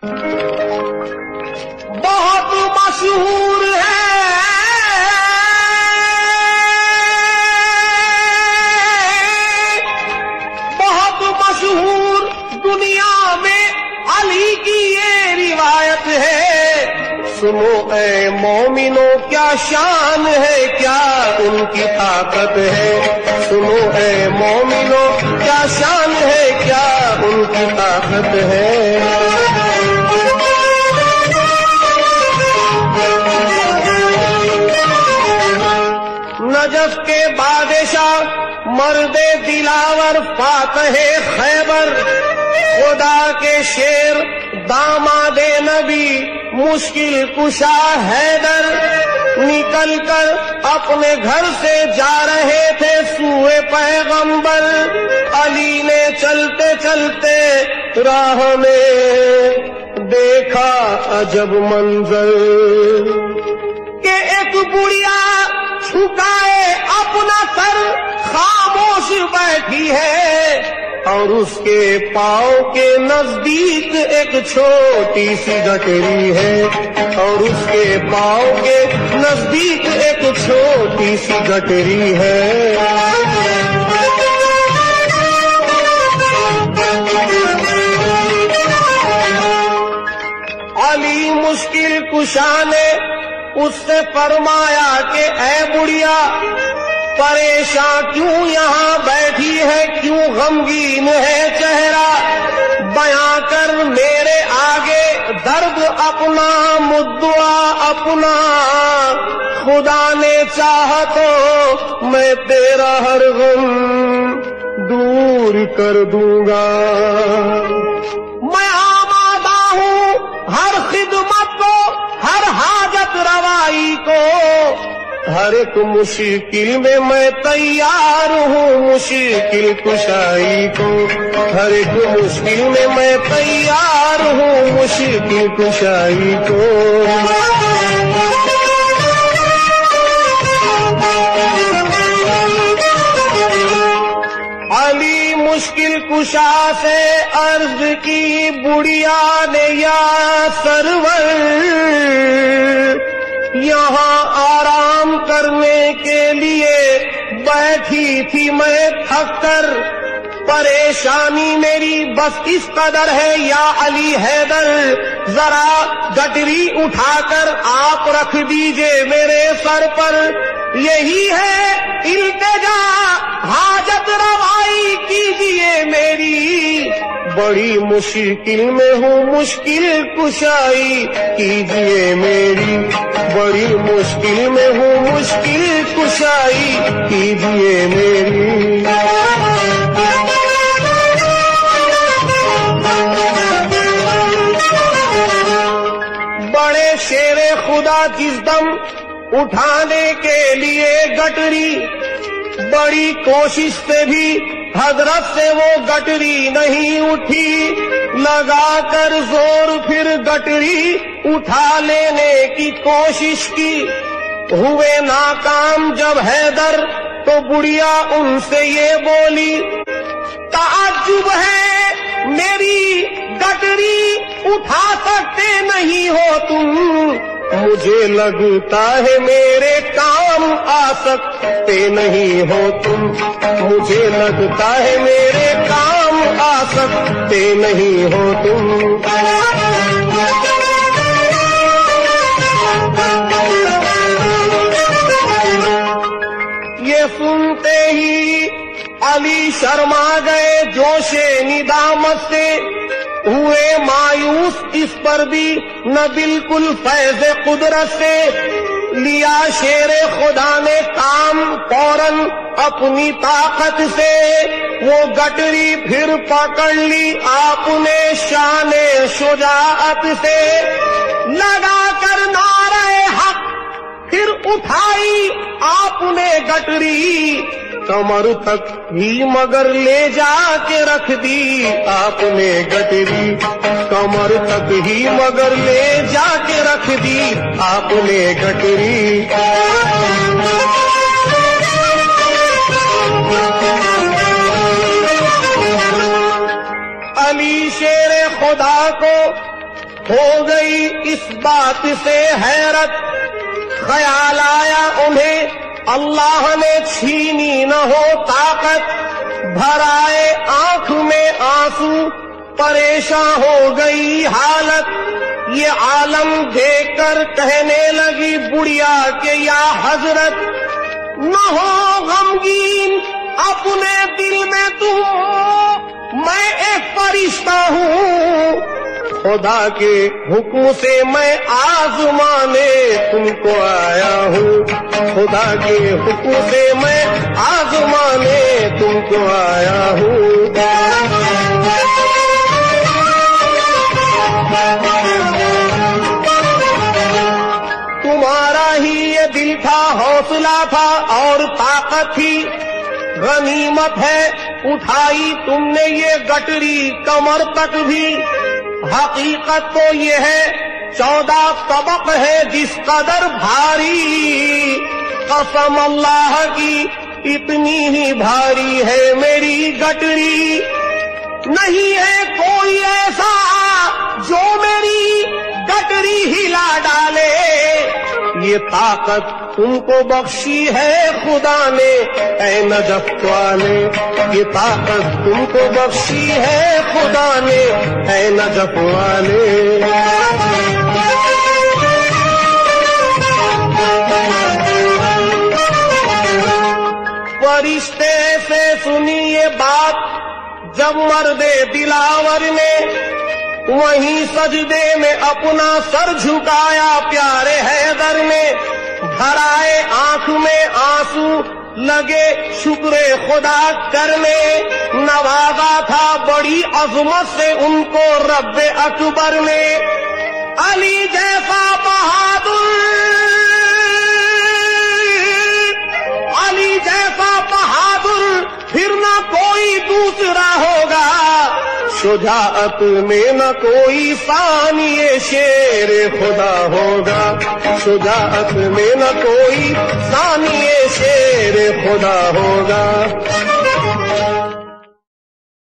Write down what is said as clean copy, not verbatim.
بہت مشہور ہے بہت مشہور دنیا میں علی کی یہ روایت ہے، سنو اے مومنو کیا شان ہے، کیا ان کی طاقت ہے، سنو اے مومنو کیا شان ہے، کیا ان کی طاقت ہے۔ نجف کے بادشاہ مرد دلاور فاتح خیبر، خدا کے شیر داماد نبی مشکل کشا حیدر، نکل کر اپنے گھر سے جا رہے تھے سوئے پیغمبر، علی نے چلتے چلتے راہ میں دیکھا عجب منظر کہ ایک بڑھیا جھکائے اپنا سر خاموش بیٹھی ہے، اور اس کے پاؤں کے نزدیک ایک چھوٹی سی گٹری ہے، اور اس کے پاؤں کے نزدیک ایک چھوٹی سی گٹری ہے۔ علی مشکل کشا نے اس سے فرمایا کہ اے بڑھیا پریشان کیوں یہاں بیٹھی ہے، کیوں غمگین ہے چہرہ، بیاں کر میرے آگے درد اپنا مدعا اپنا، خدا نے چاہا تو میں تیرا ہر غم دور کر دوں گا، میں آمادہ ہوں ہر خدمت کو، ہر حاجت روائی کو، ہر ایک مشکل میں میں تیار ہوں، مشکل کشائی کو، ہر ایک مشکل میں میں تیار ہوں، مشکل کشائی کو۔ علی مشکل کشا سے عرض کی بڑھیا نے یا سرور، یہاں آرام کرنے کے لیے بیٹھی تھی میں تھک کر، پریشانی میری بس اس قدر ہے یا علی حیدر، ذرا گٹری اٹھا کر آپ رکھ دیجئے میرے سر پر، یہی ہے التجا حاجت روائی کیجئے میری، بڑی مشکل میں ہوں مشکل کشائی کیجئے میری، بڑی مشکل میں ہوں مشکل کشائی کیجئے میری۔ بڑے شیر خدا جس دم اٹھانے کے لیے گٹری، بڑی کوشش سے بھی حضرت سے وہ گٹری نہیں اٹھی، لگا کر زور پھر گٹری اٹھا لینے کی کوشش کی، ہوئے ناکام جب حیدر تو بڑھیا ان سے یہ بولی، تعجب ہے میری گٹری اٹھا سکتے نہیں ہو تم، مجھے لگتا ہے میرے کام آ سکتے نہیں ہو تم، مجھے لگتا ہے میرے کام آ سکتے نہیں ہو تم۔ یہ سنتے ہی علی شرما گئے جوش ندامت سے، ہوئے مایوس اس پر بھی نہ بالکل فیض قدرت سے، لیا شیر خدا نے کام فوراً اپنی طاقت سے، وہ گٹری پھر پکڑ لی آپ نے شان شجاعت سے، لگا کر نعرہ حق پھر اٹھائی آپ نے گٹری، کمر تک ہی مگر لے جا کے رکھ دی آپ نے گٹری، کمر تک ہی مگر لے جا کے رکھ دی آپ نے گٹری۔ علی شیر خدا کو ہو گئی اس بات سے حیرت، خیال آیا انہیں اللہ نے چھینی نہ ہو طاقت، بھر آئے آنکھ میں آنسو پریشاں ہو گئی حالت، یہ عالم دیکھ کر کہنے لگی بڑھیا کہ یا حضرت نہ ہو غمگین اپنے دل میں تم، میں ایک فرشتہ ہوں، خدا کے حکم سے میں آزمانے تم کو آیا ہوں، خدا کے حکم سے میں آزمانے تم کو آیا ہوں۔ تمہارا ہی یہ دل تھا، حوصلہ تھا اور طاقت تھی، غنیمت ہے اٹھائی تم نے یہ گٹری کمر تک بھی، حقیقت تو یہ ہے 14 طبق ہے جس قدر بھاری، قسم اللہ کی اتنی ہی بھاری ہے میری گٹری، نہیں ہے کوئی ایسا جو میری گٹری ہلا ڈالے، یہ طاقت تم کو بخشی ہے خدا نے اے نجف والے، یہ طاقت تم کو بخشی ہے خدا نے اے نجف والے۔ فرشتے سے سنی یہ بات جب مرد دلاور نے، وہیں سجدے میں اپنا سر جھکایا پیارے حیدر نے، بھر آئے آنکھ میں آنسو لگے شکر خدا کرنے، نوازا تھا بڑی عظمت سے ان کو رب اکبر نے، علی جیسا بہادر، علی جیسا بہادر پھر نہ کوئی دوسرا ہوگا، شجاعت میں نہ کوئی ثانی شیر خدا ہوگا، شجاعت میں نہ کوئی ثانی شیر خدا ہوگا۔